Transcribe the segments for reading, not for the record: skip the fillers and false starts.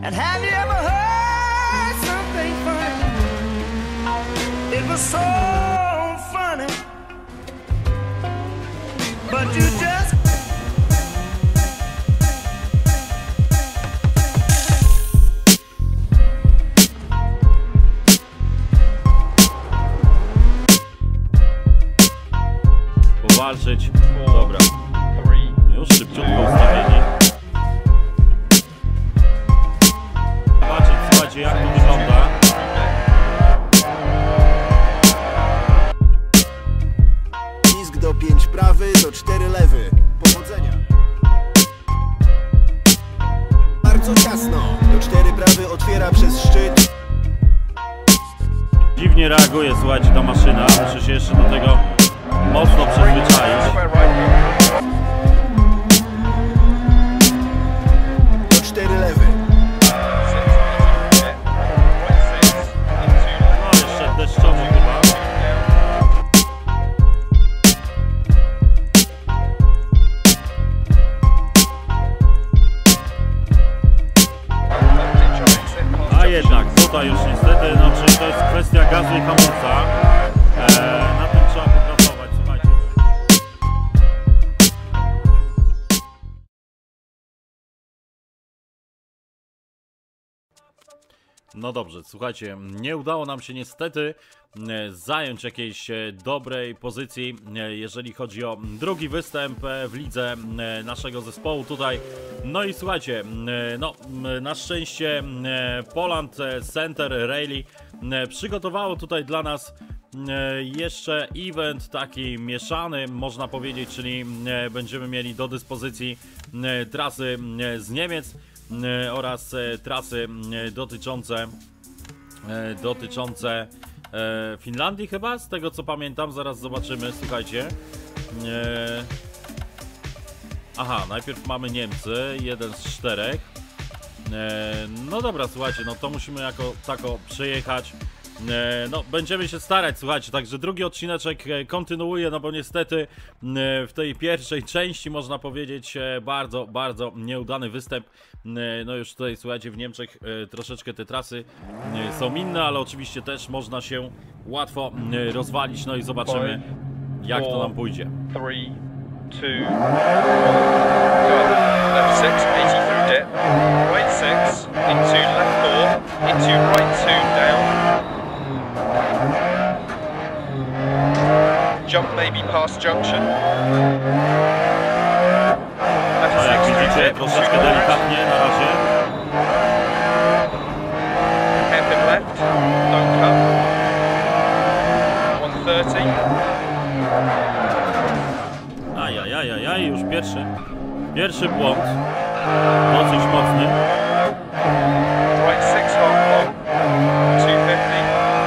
And have you ever heard something funny? It was so funny, but you just powalczyć. Dobra. Już szybciutko ustawieni. Zobaczyć, słuchajcie, jak to wygląda. Pisk do 5 prawy, do 4 lewy. Powodzenia. Bardzo ciasno. Do 4 prawy otwiera przez szczyt. Dziwnie reaguje, słuchajcie, ta maszyna. Muszę się jeszcze do tego mocno przyzwyczaić. Do 4 lewy. No jeszcze deszczowo chyba. A jednak tutaj już niestety, no czyli to jest kwestia gazu i hamulca. Na tym trzeba popracować, słuchajcie. No dobrze, słuchajcie, nie udało nam się niestety zająć jakiejś dobrej pozycji, jeżeli chodzi o drugi występ w lidze naszego zespołu tutaj. No i słuchajcie, no na szczęście Poland Center Rally przygotowało tutaj dla nas jeszcze event taki mieszany, można powiedzieć, czyli będziemy mieli do dyspozycji trasy z Niemiec oraz trasy dotyczące Finlandii chyba, z tego co pamiętam, zaraz zobaczymy, słuchajcie. Aha, najpierw mamy Niemcy, 1 z 4. No dobra, słuchajcie, no to musimy jako tako przejechać. No, będziemy się starać, słuchajcie, także drugi odcineczek kontynuuje, no bo niestety w tej pierwszej części, można powiedzieć, bardzo nieudany występ. No już tutaj, słuchajcie, w Niemczech troszeczkę te trasy są inne, ale oczywiście też można się łatwo rozwalić, no i zobaczymy, jak to nam pójdzie. 3, 2, 1, left 6, 80 through dip, right 6, into left 4, into right 2, down. Jump maybe past junction. Left A jak 6 through widzicie, dip, troszeczkę delikatnie na razie. hairpin left, don't cut. 130. Ajajajajaj, już pierwszy błąd, dosyć mocny. Right 6 half long, 250.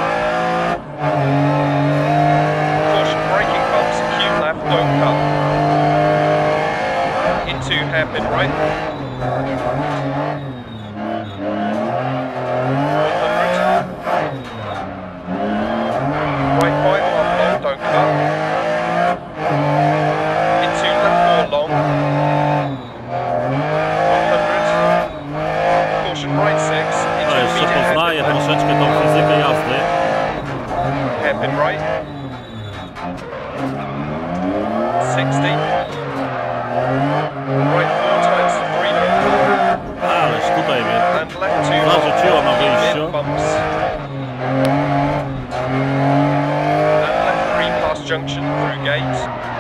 Caution braking bumps, Q left, don't cut. Into hairpin right. 100. Right 5 half long, don't cut. Into left 4 long. 100. Caution right 6. No jeszcze poznaję troszeczkę tą fizykę jazdy. Hairpin right. 60. Right 4 times 3 don't. Ależ tutaj mnie And left 2 zarzuciło na wyjściu. bumps. And left 3 past junction through gate.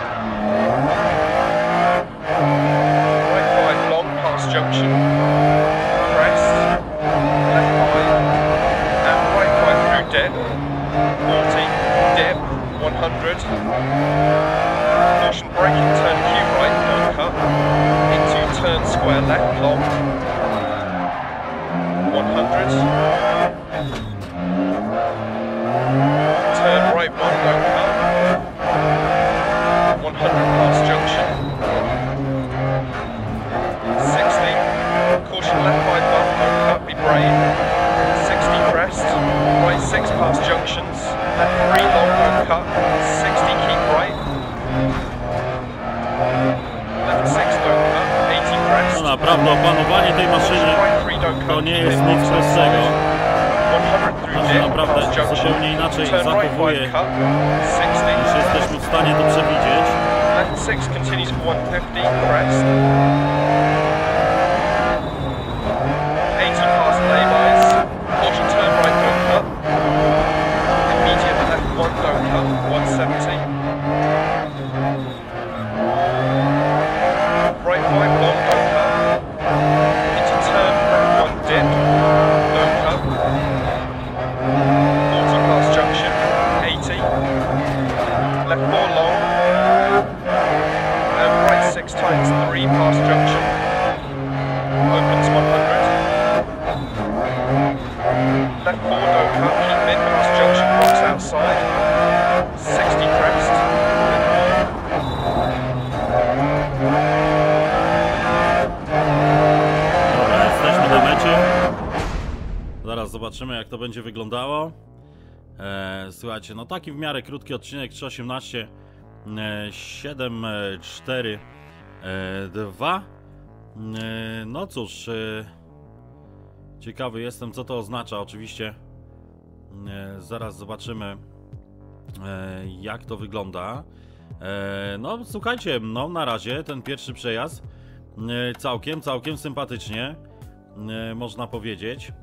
Right 5 long past junction. Crest. Left 5. And right 5 through dip. 40. Dip. 100. Caution braking turn Q right, don't cut. Into turn square left long. 100. Turn right 1, don't cut. 100 past junction. 60. Caution left 5 bump, don't cut, be brave. 60 crest. Right 6 past junctions. Left 3 long, don't cut. 60 keep right. Left 6 don't cut. 80 crest. No naprawdę opanowanie tej maszyny Right 3 don't cut. To nie jest Keep nic it prostego. 100 through On się dip, naprawdę past junction. zupełnie inaczej Turn right zachowuje, 5 cut, 60. niż jesteśmy w stanie to przewidzieć. Left 6 continues for 150, crest. 80 past laybys. Caution, turn right, don't cut. Immediate left 1, don't cut, 170. Right 5 long, don't cut. Into turn left 1 dip, don't cut. 40 past junction, 80. Left 4 long. Right 6 times 3 past junction. Opens 100. Left 4 don't cut, keep mid past junction, rocks outside. 60 crest. Dobra, jesteśmy na mecie. Zaraz zobaczymy, jak to będzie wyglądało. Słuchajcie, no taki w miarę krótki odcinek, 3:18, 7:4:2. No cóż, ciekawy jestem, co to oznacza. Oczywiście zaraz zobaczymy, jak to wygląda. No słuchajcie, no na razie ten pierwszy przejazd całkiem sympatycznie, można powiedzieć.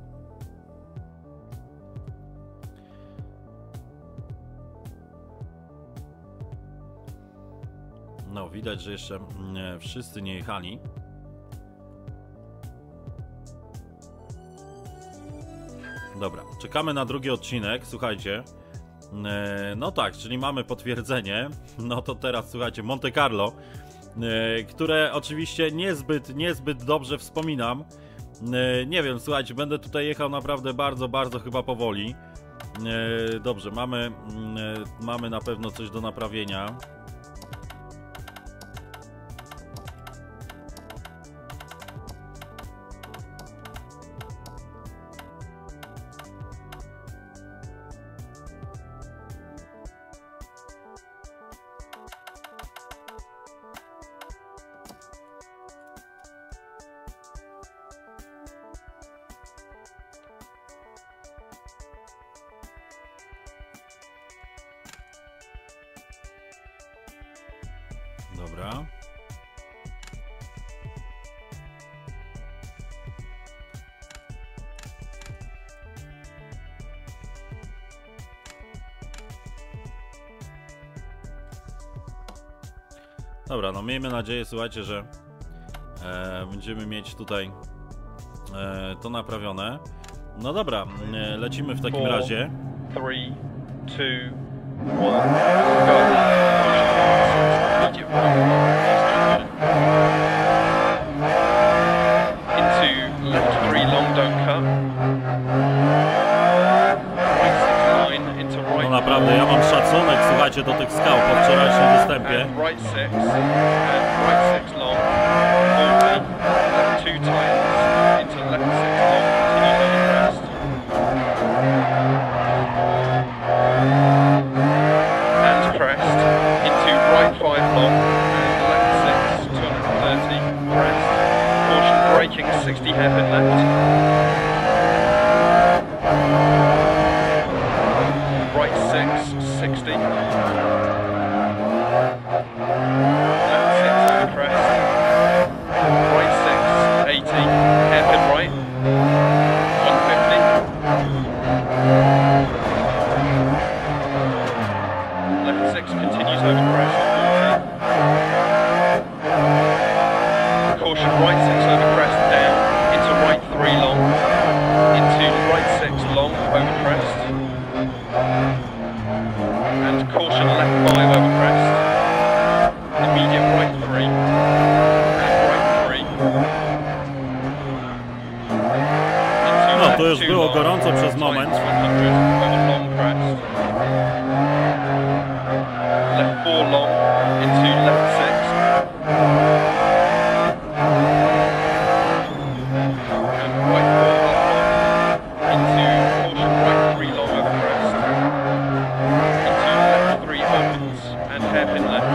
No, widać, że jeszcze wszyscy nie jechali. Dobra, czekamy na drugi odcinek, słuchajcie. No tak, czyli mamy potwierdzenie. No to teraz, słuchajcie, Monte Carlo, które oczywiście niezbyt dobrze wspominam. Nie wiem, słuchajcie, będę tutaj jechał naprawdę bardzo chyba powoli. Dobrze, mamy na pewno coś do naprawienia. Dobra. Dobra, no miejmy nadzieję, słuchajcie, że będziemy mieć tutaj to naprawione. No dobra, lecimy w takim razie. 3, 2, 1, go. Into left 3 long, don't cut. Right 6 line, into right. No naprawdę, ja mam szacunek, słuchajcie, do tych skał po wczorajszym występie. And right 6 long, 40, left 2 times, into left 6 long, continues over crest. And crest, into right 5 long, and left 6, 230, crest. Caution braking, 60 hairpin left. Right 6, 60. Left 6 over crest. Right 6, 80. Hairpin right. 150. Left 6 continues over crest. 40. Caution right 6 over crest down. Into right 3 long. Into right 6 long over crest. And caution left 5 over crest. Immediate right 3. And right 3. Into No, left to już 2 było long, gorąco przez tight moment. 100 over long crest. Left 4 long into left 6. And right 4 up long into caution right 3 long over crest. Into left 3 opens and hairpin left.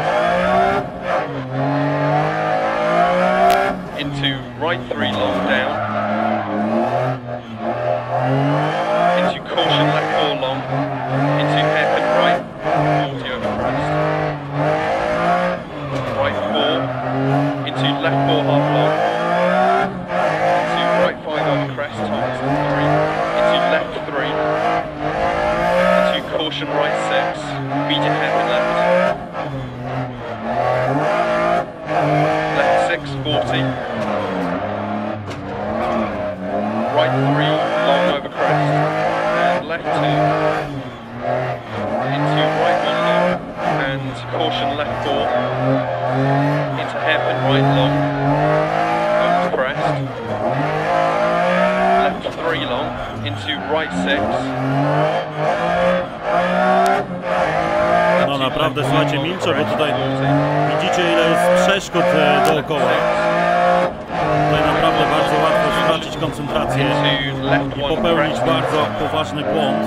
Into right 3 long down. 6. No naprawdę, słuchajcie, milczę, bo tutaj widzicie, ile jest przeszkód dookoła. Tutaj naprawdę bardzo łatwo stracić koncentrację i popełnić bardzo poważny błąd.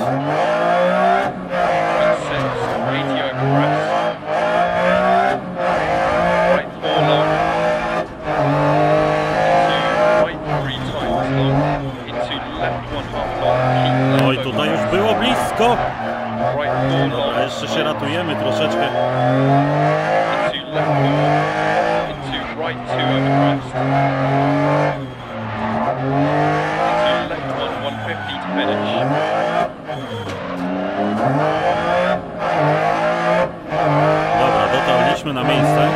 No i tutaj już było blisko. Dobra, jeszcze się ratujemy troszeczkę. Dobra, dotarliśmy na miejsce.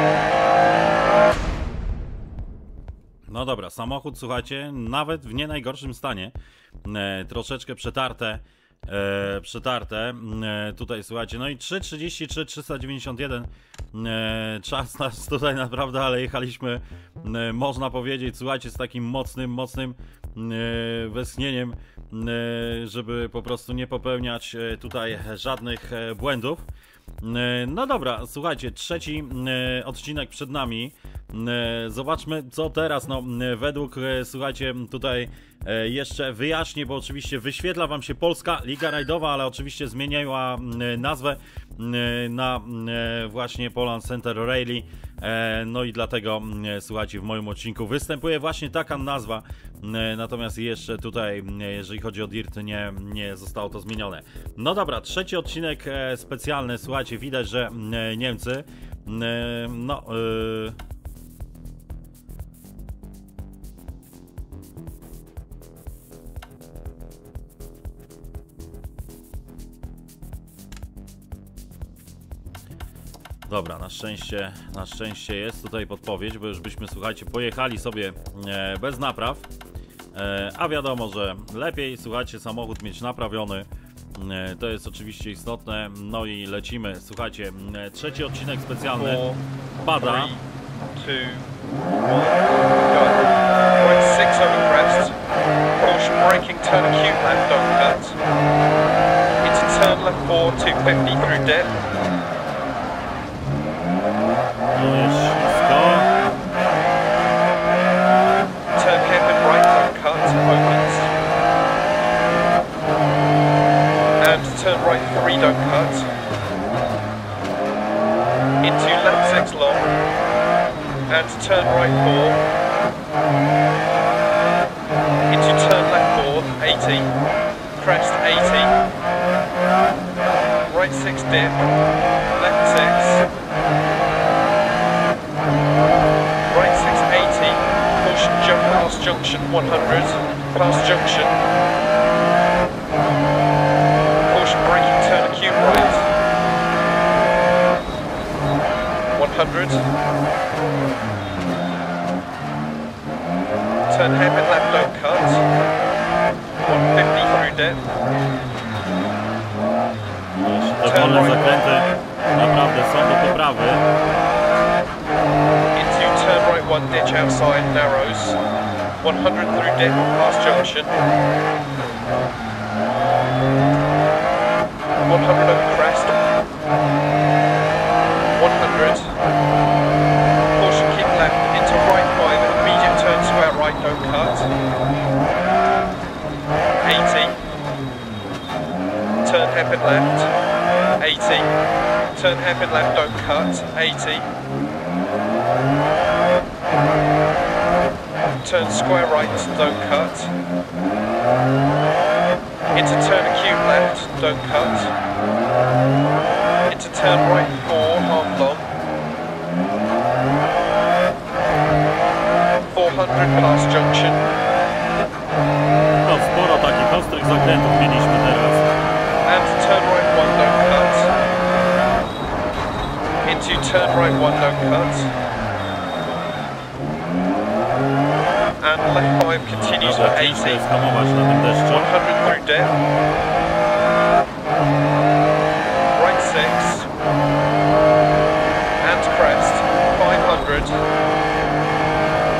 No dobra, samochód, słuchajcie, nawet w nie najgorszym stanie. Troszeczkę przetarte. Tutaj słuchajcie, no i 3:33, 391 czas nas tutaj naprawdę, ale jechaliśmy, można powiedzieć, słuchajcie, z takim mocnym westchnieniem, żeby po prostu nie popełniać tutaj żadnych błędów. No dobra, słuchajcie, trzeci odcinek przed nami. Zobaczmy, co teraz. No, według, słuchajcie, tutaj jeszcze wyjaśnię, bo oczywiście wyświetla wam się Polska Liga Rajdowa, ale oczywiście zmieniła nazwę na właśnie Poland Center Rally. No i dlatego, słuchajcie, w moim odcinku występuje właśnie taka nazwa. Natomiast jeszcze tutaj, jeżeli chodzi o Dirt, nie zostało to zmienione. No dobra, trzeci odcinek specjalny. Słuchajcie, widać, że Niemcy dobra, na szczęście jest tutaj podpowiedź, bo już byśmy, słuchajcie, pojechali sobie bez napraw, a wiadomo, że lepiej, słuchajcie, samochód mieć naprawiony, to jest oczywiście istotne. No i lecimy, słuchajcie, trzeci odcinek specjalny, pada. 3, 2, 1, go. Right 6 over crest, caution braking, turn acute left, don't cut, into turn left 4, 250 through dip. No jest ślisko. Turn hairpin right, don't cut, opens. And turn right 3, don't cut. Into left 6 long. And turn right 4. Into turn left 4, 80. Crest 80. Right 6 dip. Left 6. Right 680, caution jump past junction 100, past junction. Caution braking, turn acute right. 100. Turn hairpin left, don't cut. 150 through dip. Te wolne zakręty naprawdę są do poprawy. Turn right 1, ditch outside, narrows. 100 through dip, past junction. 100 over crest. 100. Caution, keep left, into right 5, immediate turn square right, don't cut. 80. Turn hairpin left. 80. Turn hairpin left, don't cut. 80. Turn square right, don't cut. Into turn acute left, don't cut. Into turn right 4, half long. 400 past junction. No, sporo takich ostrych zakrętów mieliśmy teraz. And turn right 1, don't cut. Into turn right 1, don't cut. And left 5 continues for 80. 100 through dip. Right 6. And crest. 500.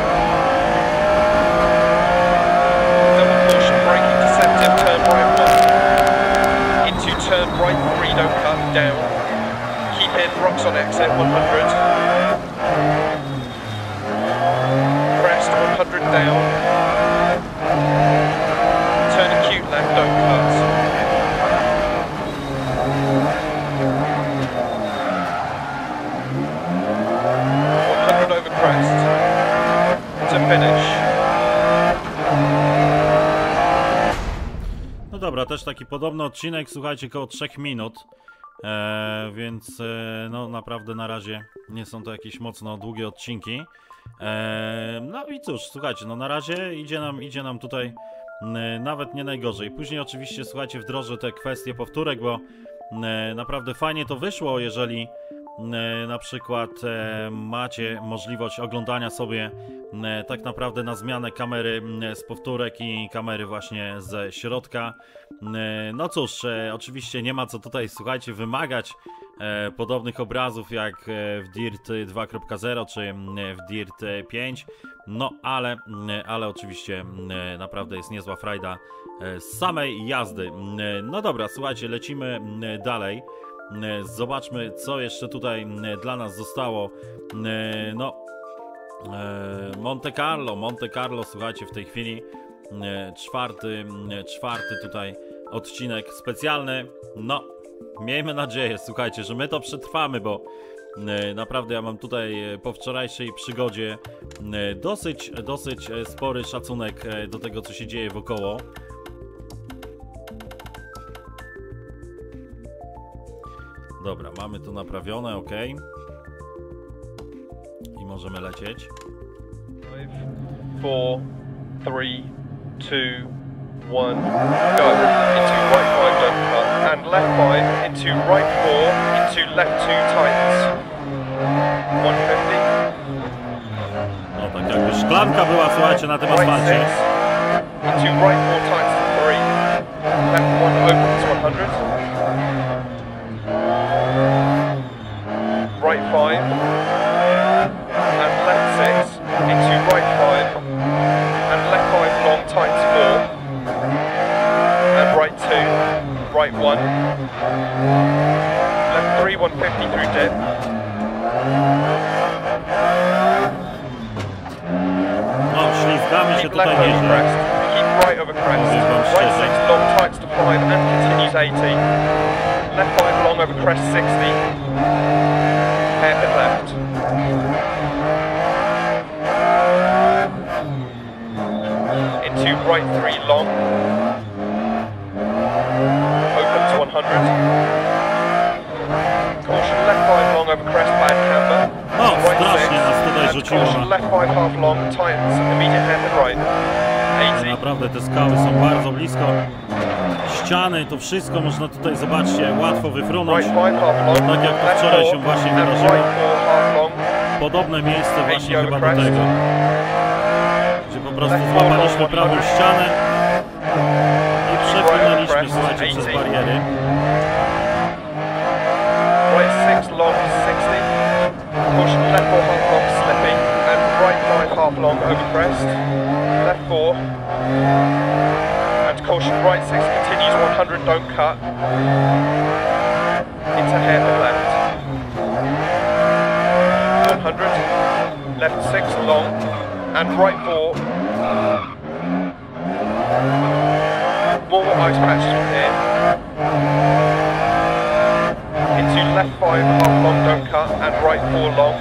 Double caution braking deceptive, turn right 1. Shocks on exit 100. Crest 100 down. Turn acute left, don't cut. 100 over crest to finish. No dobra, też taki podobny odcinek, słuchajcie, koło 3 minut. Więc no naprawdę na razie nie są to jakieś mocno długie odcinki. No i cóż, słuchajcie, no na razie idzie nam tutaj nawet nie najgorzej. Później oczywiście, słuchajcie, wdrożę te kwestie powtórek, bo naprawdę fajnie to wyszło, jeżeli na przykład macie możliwość oglądania sobie tak naprawdę na zmianę kamery z powtórek i kamery właśnie ze środka. No cóż, oczywiście nie ma co tutaj, słuchajcie, wymagać podobnych obrazów jak w Dirt 2.0 czy w Dirt 5, no ale oczywiście naprawdę jest niezła frajda z samej jazdy. No dobra, słuchajcie, lecimy dalej. Zobaczmy, co jeszcze tutaj dla nas zostało. No, Monte Carlo, słuchajcie, w tej chwili czwarty tutaj odcinek specjalny. No, miejmy nadzieję, słuchajcie, że my to przetrwamy, bo naprawdę ja mam tutaj po wczorajszej przygodzie dosyć spory szacunek do tego, co się dzieje wokoło. Dobra, mamy to naprawione, ok. I możemy lecieć. 5, 4, 3, 2, 1, go. Into right 5, don't cut. And left 5, into right 4, into left 2 tightens. 150. No tak jakby szklanka była, słuchajcie, na tym Right asfalcie. 6, into right 4 tightens to 3. Left 1 opens 100. Right 5 and left 6 into right 5 and left 5 long tightens 4 and right 2, right 1, left 3 150 through dip. No, ślizgamy się Keep tutaj left over nieźle. crest, keep right over crest, Powiem wam right szczerze. 6 long tightens to 5 and continues 80, left 5 long over crest 60, hairpin left. Into right 3 long, open to 100. Caution left 5 long over crest, bad camber. No, Right strasznie 6. nas tutaj And rzuciło caution na... left 5 half long, tightens, immediate hairpin right. 80. Naprawdę te skały są bardzo blisko ściany, to wszystko można tutaj, zobaczcie, łatwo wyfrunąć. Right 5 half long, Tak jak to left wczoraj 4, się właśnie and wydarzyło. right 4 half long. Podobne miejsce właśnie 80 chyba do over crest. tego, gdzie po prostu Left złapaliśmy four, prawą 100. ścianę i przepłynęliśmy, crest, słuchajcie, przez 80. bariery. Right 6 long 60. Caution left 4 half long slippy and right 5 half long over crest. Left 4. And caution right 6 continues 100, don't cut. Into hairpin left. 100. Left 6 long and right 4. More ice patches from here. Into left 5 half long, don't cut, and right 4 long.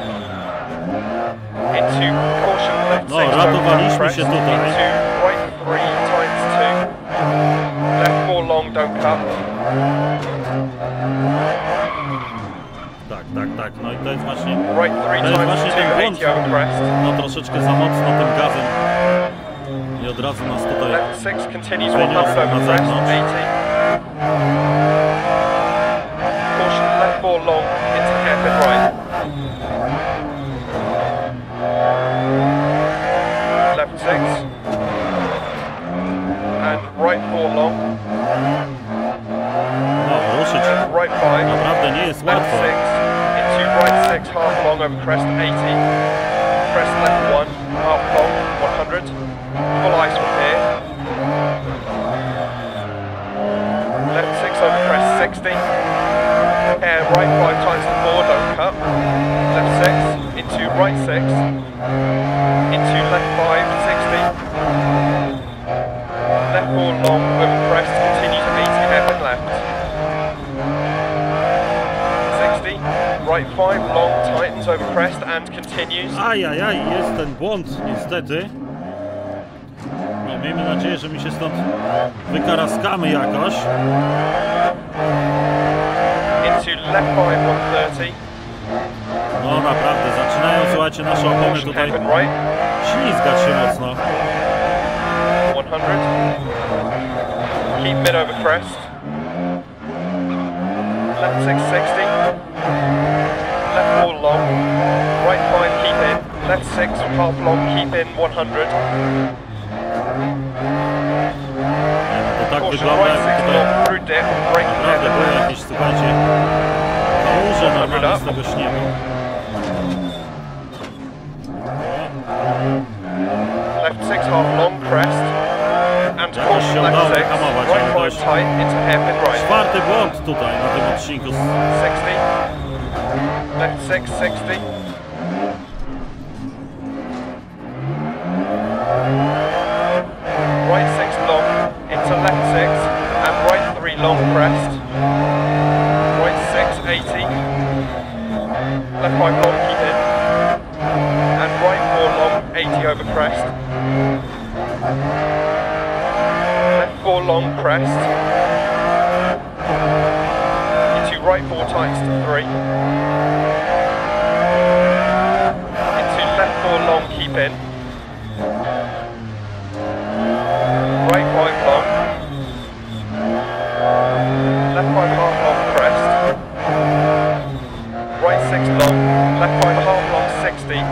Into caution left 6, No, don't cut, ratowaliśmy crest. się tutaj. Into right 3 times 2. Left 4 long, don't cut. Tak, no i to jest właśnie, Right 3 to jest times właśnie 2, ten błąd, 80 over crest. no troszeczkę za mocno tym gazem i od razu nas tutaj Left 6 continues wyniosło 100 na over crest, zewnątrz. 80. Caution left 4 long, into hairpin right. Left 6. And right 4 long. no, ruszyć And right 5. naprawdę nie jest Left łatwo. 6. Into right 6 half long over crest 80. Crest left 1 half long 100. Full ice from here. Left 6 over crest 60. Air right 5 times to 4, don't cut. into left 5, 60. Left 4 long over crest, continue to 80 hairpin left. 60. Right 5 long tightens over crest and continues. Ajajaj, jest ten błąd niestety. No, miejmy nadzieję, że mi się stąd wykaraskamy jakoś. Into left 5, 130. No naprawdę, zaczynają, słuchajcie, nasze opony tutaj Hairpin right. ślizgać się mocno. 100. Keep mid over crest. Left 660. Left 4 long. Right 5 keep in. Left 6 half long keep in 100. To tak Caution wygląda, right 6 jak tutaj long through dip. Braking naprawdę hairpin były left. jakieś, słuchajcie, kałuże normalnie z tego śniegu. Left 6 half long crest. And Jakoś caution się left udało 6. wyhamować, ale Right to 5 jest tight into hairpin right. czwarty błąd tutaj na tym odcinku. 60. Left 6, 60. Right 6 long into left 6 and right 3 long crest. Right 6, 80. Left 5 long keep in. And right 4 long, 80 over crest. Left 4 long crest. Into right 4 tights to 3. Into left 4 long keep in. Right 5 long. Left 5 half long crest. Right 6 long. Left 5 half long 60.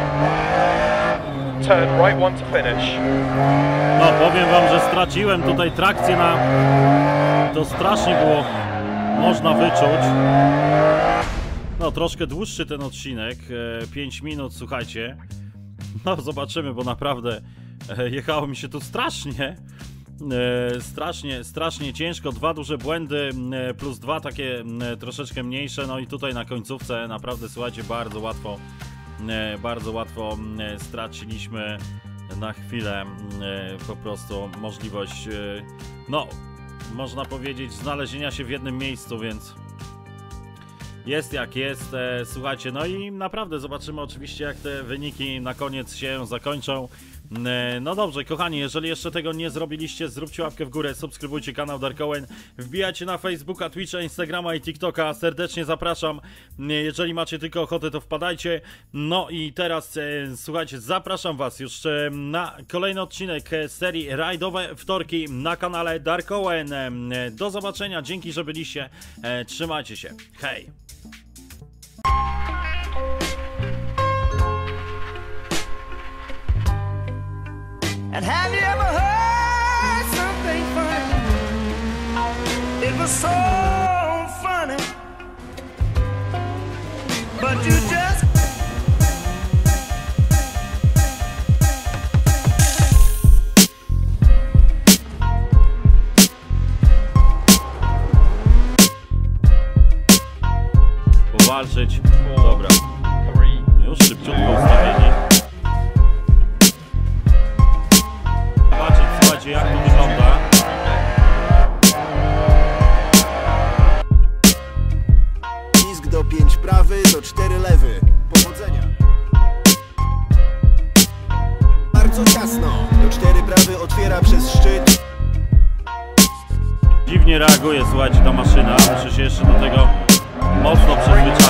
Turn right 1 to finish. No powiem wam, że straciłem tutaj trakcję na... To strasznie było można wyczuć. No troszkę dłuższy ten odcinek, 5 minut, słuchajcie. No zobaczymy, bo naprawdę jechało mi się tu strasznie. Strasznie ciężko, 2 duże błędy plus 2 takie troszeczkę mniejsze, no i tutaj na końcówce naprawdę, słuchajcie, bardzo łatwo straciliśmy na chwilę po prostu możliwość, no można powiedzieć, znalezienia się w jednym miejscu, więc jest jak jest, słuchajcie, no i naprawdę zobaczymy oczywiście, jak te wyniki na koniec się zakończą. No dobrze, kochani, jeżeli jeszcze tego nie zrobiliście, zróbcie łapkę w górę, subskrybujcie kanał Dark Owen, wbijajcie na Facebooka, Twitcha, Instagrama i TikToka, serdecznie zapraszam, jeżeli macie tylko ochotę, to wpadajcie. No i teraz, słuchajcie, zapraszam was już na kolejny odcinek serii Rajdowe Wtorki na kanale Dark Owen. Do zobaczenia, dzięki, że byliście, trzymajcie się, hej! And have you ever heard something funny? It was so funny, but you just powalczyć. Dobra, 3, już szybciutko ustawieni. Zobaczcie, jak to wygląda. Pisk do 5 prawy, do 4 lewy. Powodzenia. Bardzo ciasno. Do 4 prawy otwiera przez szczyt. Dziwnie reaguje, słuchajcie, ta maszyna. Muszę się jeszcze do tego mocno przyzwyczaić.